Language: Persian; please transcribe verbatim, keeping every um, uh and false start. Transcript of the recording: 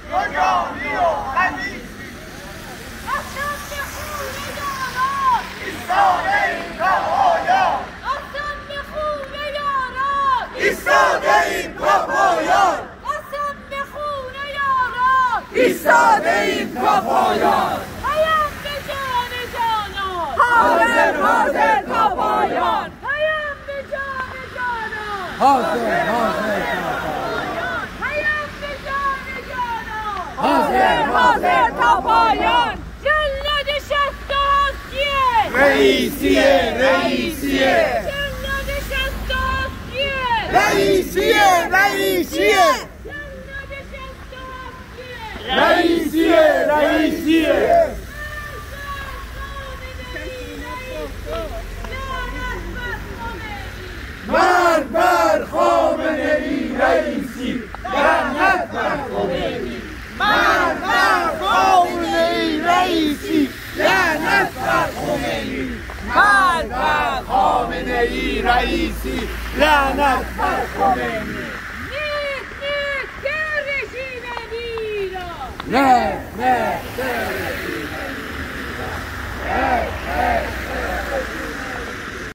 دنیایی و خلیج اصلا خونه یاران ایستاده ایم تا پایان اصلا خونه یاران ایستاده ایم تا پایان اصلا خونه یاران ایستاده ایم تا پایان پیام به جان جانان حاضر حاضر تا پایان پیام به جان جانان حاضر حاضر تا پیام به جان جانان حاضر حاضر تا پایان جلد شستاز کیه رئیسیه رئیسیه جلد شستاز کیه رئیسیه رئیسیه جلد شستاز کیه رئیسیه رئیسیه مرد بر خامنه ای رئیسی لعنت بر خمینی مرد بر خامنه ای رئیسی لعنت بر خمینی مرد بر خامنه ای رئیسی لعنت بر خمینی نیک نیک در رژیم ایران نه نه Hey, hey.